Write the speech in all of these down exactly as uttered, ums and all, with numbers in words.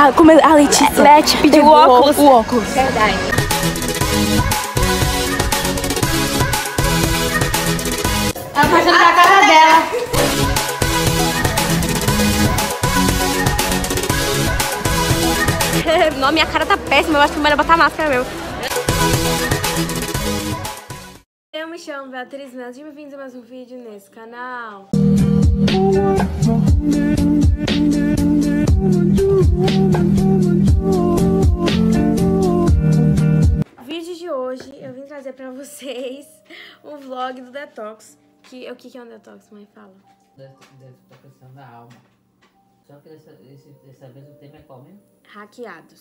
Ah, como a Letícia. Leti pediu o óculos. O óculos. Verdade. Ela passando pra casa dela. Não, minha cara tá péssima, eu acho que é melhor botar máscara mesmo. Eu me chamo Beatriz Melo, sejam bem-vindos a mais um vídeo nesse canal. Vídeo de hoje eu vim trazer pra vocês um vlog do detox. Que, o que é um detox, mãe? Fala. Detoxificação da alma. Só que dessa, esse, dessa vez o tema é qual mesmo? Hackeados.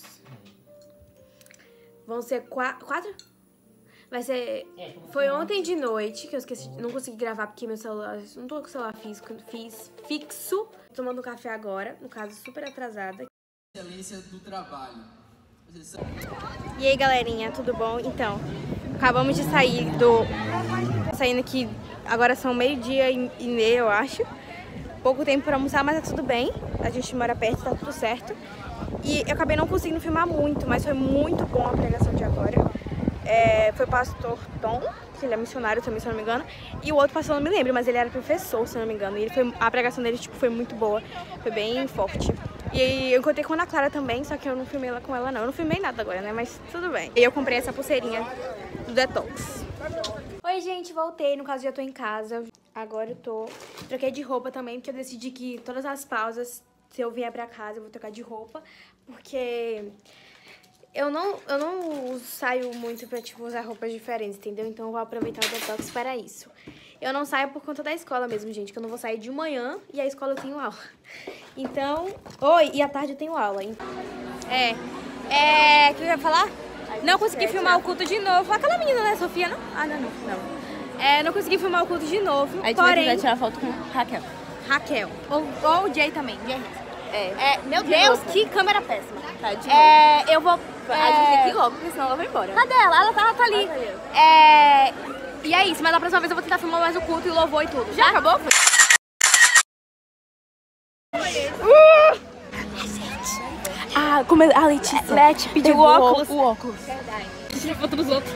Vão ser quatro? quatro? Vai ser... É, foi ontem de noite que eu esqueci, não consegui gravar porque meu celular... Não tô com o celular físico, fiz fixo. Tomando café agora, no caso super atrasada. Excelência do trabalho. E aí, galerinha, tudo bom? Então, acabamos de sair do... Saindo aqui, agora são meio-dia e meia, eu acho. Pouco tempo pra almoçar, mas tá tudo bem. A gente mora perto, tá tudo certo. E eu acabei não conseguindo filmar muito, mas foi muito bom a pregação de agora. É, foi o pastor Tom, que ele é missionário também, se eu não me engano. E o outro pastor, eu não me lembro, mas ele era professor, se eu não me engano. E ele foi, a pregação dele tipo, foi muito boa, foi bem forte. E eu encontrei com a Ana Clara também, só que eu não filmei ela com ela não. Eu não filmei nada agora, né, mas tudo bem. E eu comprei essa pulseirinha do Detox. Oi, gente, voltei. No caso, já tô em casa. Agora eu tô... Troquei de roupa também, porque eu decidi que todas as pausas, se eu vier pra casa, eu vou trocar de roupa. Porque eu não, eu não saio muito pra, tipo, usar roupas diferentes, entendeu? Então eu vou aproveitar o detox para isso. Eu não saio por conta da escola mesmo, gente, que eu não vou sair de manhã e a escola eu tenho aula. Então... Oi, e à tarde eu tenho aula. É... É... O que eu ia falar? Não consegui filmar o culto de novo. Aquela menina, né, Sofia, não? Ah, não, não. não. É, não consegui filmar o culto de novo, A gente porém... vai tirar foto com Raquel. Raquel. Ou, ou o Jay também, Jay. É. É, meu De Deus, novo. que câmera péssima. Tá, de É, eu vou... A gente tem que ir logo, porque senão ela vai embora. Cadê ela? Ela tá, ela tá ali. Ela tá ali. É... E é isso, mas da próxima vez eu vou tentar filmar mais o culto e o louvor e tudo. Já acabou? Uh! Ah, como a Letícia. Leti pediu o óculos. O óculos. Verdade. Tira foto dos outros.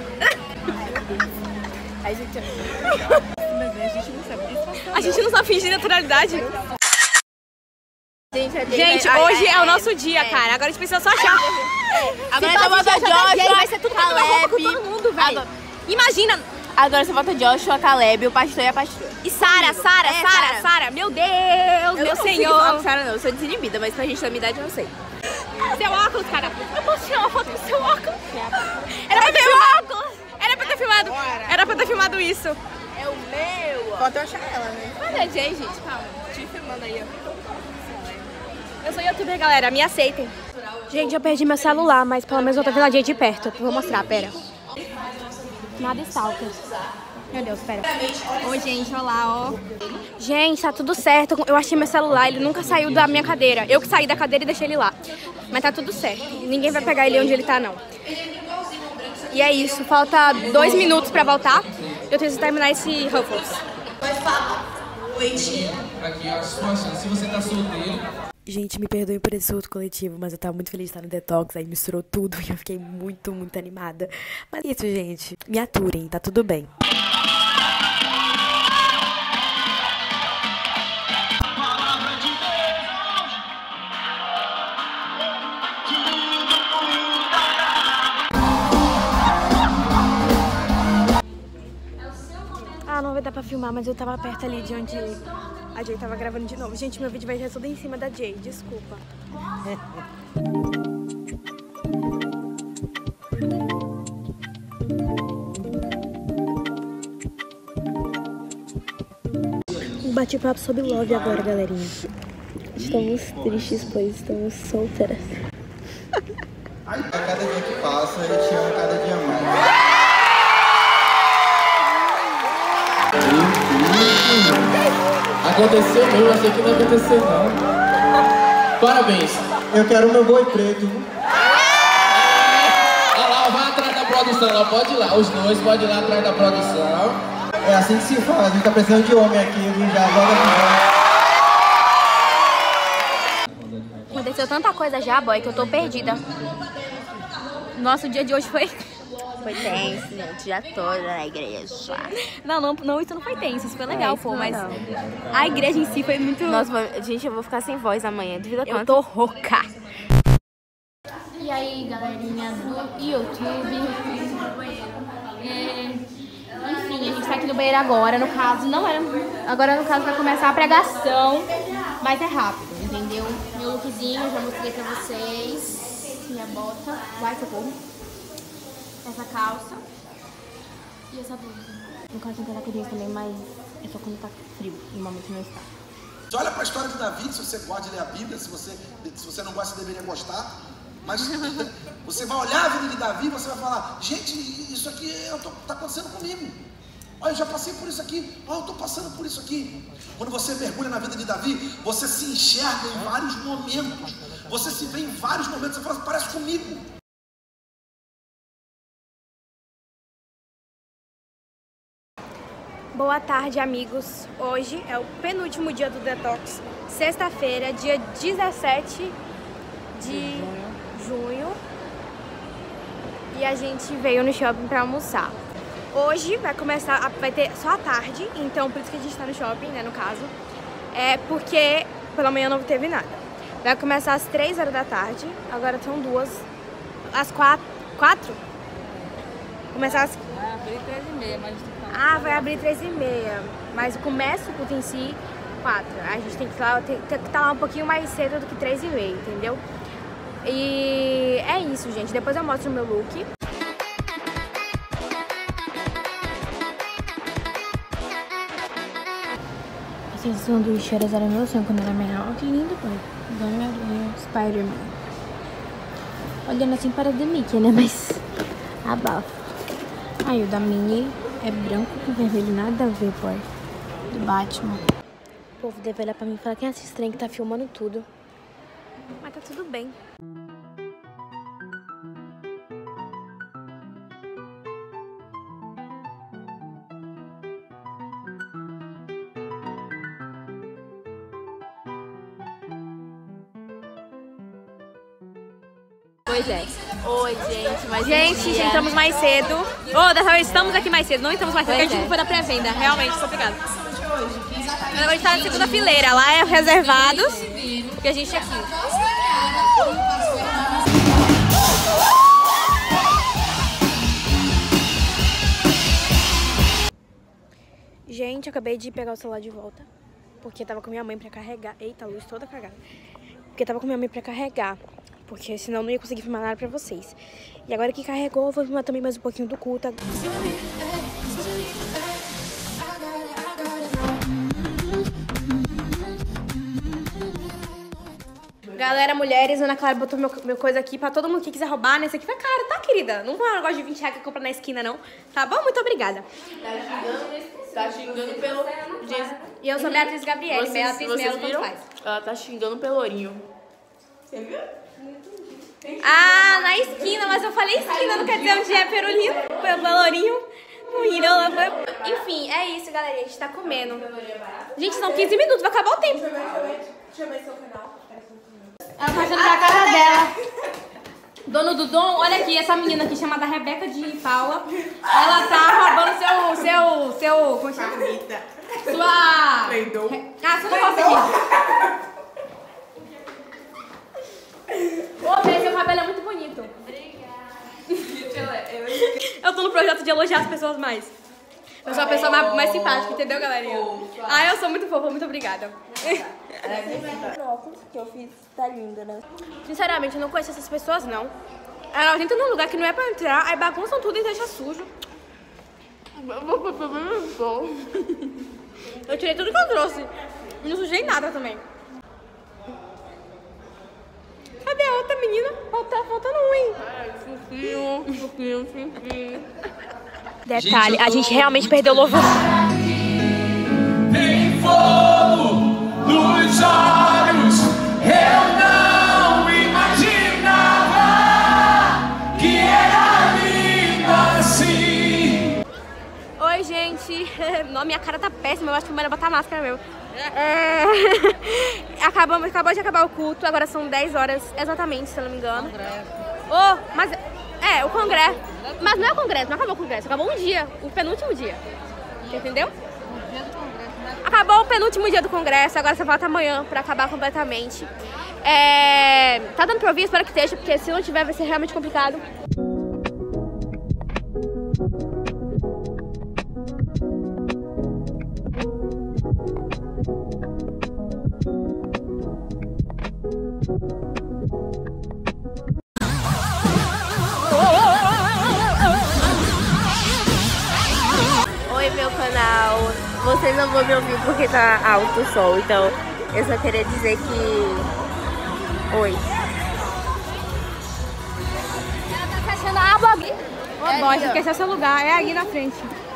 Aí, gente... a gente não sabe disfarçar. A gente não sabe fingir naturalidade. Gente, a Gente, vai- hoje ai, é o ai, nosso dia, é. cara. Agora a gente precisa só achar. Agora Se você bota faz Joshua, Jay, vai ser tudo com a mesma roupa com Caleb. todo mundo, velho. Agora- Imagina. Agora você bota Joshua, Caleb, o pastor e a pastora. E Sara, Sara, É, Sara, Sara. Sara. Meu Deus, Eu meu não consigo senhor. falar com Sara, não. Eu sou desinibida, mas pra gente da minha idade eu não sei. Seu óculos, cara. Eu posso tirar uma foto com seu óculos? Era pra ter filmado. Era pra ter filmado. Era pra ter filmado isso. É o meu. Falta eu achar ela, né? Olha, Jay, gente, calma. Te filmando aí, ó. Eu sou youtuber, galera. Me aceitem. Gente, eu perdi meu celular, mas pelo menos eu tô vendo a gente de perto. Eu vou mostrar, pera. Nada stalker. Meu Deus, pera. Oi, gente, olá, ó. Gente, tá tudo certo. Eu achei meu celular, ele nunca saiu da minha cadeira. Eu que saí da cadeira e deixei ele lá. Mas tá tudo certo. Ninguém vai pegar ele onde ele tá, não. E é isso. Falta dois minutos pra voltar. Eu preciso terminar esse Ruffles. Aqui, ó, sua chance. Se você tá solteiro... Gente, me perdoem por esse surto coletivo, mas eu tava muito feliz de estar no detox, aí misturou tudo e eu fiquei muito, muito animada. Mas é isso, gente. Me aturem, tá tudo bem. Ah, não vai dar pra filmar, mas eu tava perto ali de onde a Jay tava gravando de novo. Gente, meu vídeo vai ser tudo em cima da Jay, desculpa. Um bate-papo sobre love agora, galerinha. Estamos tristes, pois estamos solteiras. A cada dia que passa, eu te amo cada dia mais. Aconteceu mesmo, eu achei que não ia acontecer não. Parabéns. Eu quero meu boi preto. Olha lá, vai atrás da produção, lá, pode ir lá. Os dois podem ir lá atrás da produção. É assim que se faz, a gente tá precisando de homem aqui, viu? Já joga aqui. Aconteceu tanta coisa já, boy, que eu tô perdida. Nosso dia de hoje foi... Foi tenso, gente, o dia todo na igreja. Não, não, não, isso não foi tenso, isso foi legal, é, pô, mas não. A igreja em si foi muito... Nossa, gente, eu vou ficar sem voz amanhã, devido a Eu quanto? tô rouca. E aí, galerinha do YouTube. É... Enfim, a gente tá aqui no banheiro agora, no caso, não era... Agora, no caso, vai começar a pregação, mas é rápido, entendeu? Meu lookzinho, já mostrei pra vocês. Minha bota, vai, socorro. Essa calça e essa blusa. No caso tem caraca jeans também, mas é só quando tá frio, normalmente não está. Você olha para a história de Davi, se você gosta de ler a Bíblia, se você, se você não gosta, deveria gostar. Mas você vai olhar a vida de Davi e você vai falar, gente, isso aqui está acontecendo comigo. Olha, eu já passei por isso aqui. Olha, eu estou passando por isso aqui. Quando você mergulha na vida de Davi, você se enxerga em vários momentos. Você se vê em vários momentos. Você fala, parece comigo. Boa tarde, amigos. Hoje é o penúltimo dia do Detox, sexta-feira, dia dezessete de junho, e a gente veio no shopping para almoçar. Hoje vai começar, vai ter só a tarde, então por isso que a gente tá no shopping, né, no caso, é porque pela manhã não teve nada. Vai começar às três horas da tarde, agora são duas, às quatro, quatro? Começar às... Vai abrir três e meia, mas... Ah, vai abrir três e meia, mas começa o culto em si quatro. A gente tem que estar tá lá um pouquinho mais cedo do que três e meia, entendeu? E é isso, gente. Depois eu mostro o meu look. Esse sanduíche era zero meu sonho quando era menor. Olha que lindo, pai. Agora é Spider-Man. Olhando assim para da Mickey, né? Mas abafa. Aí o da Minnie é branco com vermelho, nada a ver, pai. Do Batman. O povo deve olhar pra mim e falar, quem é esse estranho que tá filmando tudo? Mas tá tudo bem. Pois é. Oi, gente, mas Gente, já entramos mais cedo. Oh, dessa vez estamos aqui mais cedo. Não entramos mais cedo, porque a gente é. não foi da pré-venda. Realmente, complicado. Agora a gente tá na segunda fileira. Lá é reservados. E a gente é aqui. Gente, eu acabei de pegar o celular de volta. Porque tava com minha mãe pra carregar. Eita, a luz toda cagada. Porque tava com minha mãe pra carregar. Porque senão não ia conseguir filmar nada pra vocês. E agora que carregou, eu vou filmar também mais um pouquinho do culto. Galera, mulheres, Ana Clara botou meu, meu coisa aqui pra todo mundo que quiser roubar, né? Esse aqui foi caro, tá, querida? Não é um negócio de vinte reais que compra na esquina, não. Tá bom? Muito obrigada. Tá xingando, tá xingando pelo... E eu sou Beatriz Gabriele, Vocês, Beatriz vocês Melo, viram? tanto faz. Ela tá xingando pelo Ourinho. Você viu? Ah, na esquina, mas eu falei esquina, não quer dizer onde é Perolino, Pelourinho, no Irão. Enfim, é isso, galera, a gente tá comendo. Gente, são quinze minutos, vai acabar o tempo. Deixa eu ver seu canal. Ela tá achando que é a cara dela. Dono do dom, olha aqui, essa menina aqui chamada Rebeca de Paula. Ela tá roubando seu, seu, seu, como chama? Sua... Prendou. Ah, sua negócio aqui. Ô, Bê, seu cabelo é muito bonito. Obrigada. Eu tô no projeto de elogiar as pessoas mais. Eu sou a pessoa mais, mais simpática, entendeu, galerinha? Ah, eu sou muito fofa, muito obrigada. O óculos que eu fiz tá linda, né? Sinceramente, eu não conheço essas pessoas, não. Elas entram num lugar que não é pra entrar, aí bagunçam tudo e deixam sujo. Eu tirei tudo que eu trouxe. E não sujei nada também. Cadê a outra menina? Tá faltando um, hein? Fofinho, fofinho, fofinho. Detalhe, a gente realmente perdeu o louvor. Tem fogo nos olhos, eu não imaginava que era linda assim. Oi, gente. Não, minha cara tá péssima, eu acho que é melhor botar máscara mesmo. É... Acabamos, acabou de acabar o culto, agora são dez horas exatamente, se eu não me engano. Oh, mas é, o congresso. Mas não é o congresso, não acabou o congresso, acabou um dia, o penúltimo dia. Entendeu? Acabou o penúltimo dia do congresso, agora só falta amanhã pra acabar completamente. É... Tá dando pra ouvir? Espero que esteja, porque se não tiver vai ser realmente complicado. Oi, meu canal. Vocês não vão me ouvir porque tá alto o som, então eu só queria dizer que... Oi. Ela tá fechando a aba aqui. Ô, é boy, esquece é seu lugar, é aí na frente.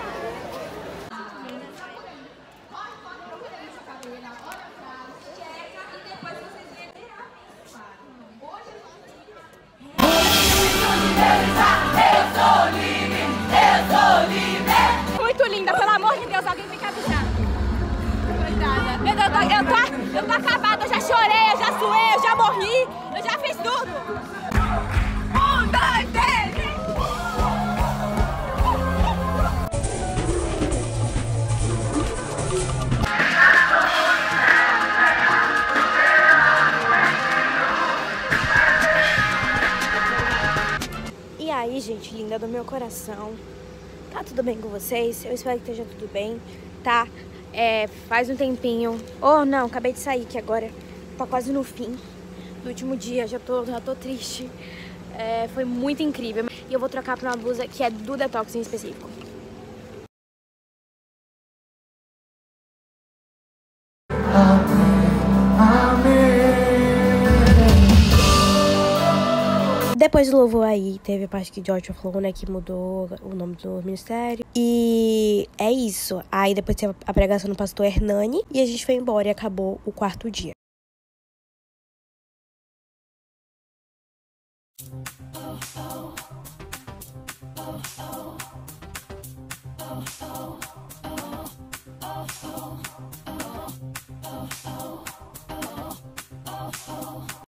Muito linda, pelo amor de Deus, alguém tem que avisar. Coitada. Eu, eu, tô, eu, tô, eu tô acabada, eu já chorei, eu já suei, eu já morri, eu já fiz tudo. Um, dois, três. E aí, gente linda do meu coração, tá tudo bem com vocês? Eu espero que esteja tudo bem, tá? É, faz um tempinho, oh não, acabei de sair aqui agora, tá quase no fim do último dia, já tô, já tô triste, é, foi muito incrível. E eu vou trocar pra uma blusa que é do Detox em específico. Depois do louvor aí, teve a parte que George falou, né, que mudou o nome do ministério. E é isso. Aí depois teve a pregação do pastor Hernani e a gente foi embora e acabou o quarto dia. Oh, oh, oh, oh, oh, oh.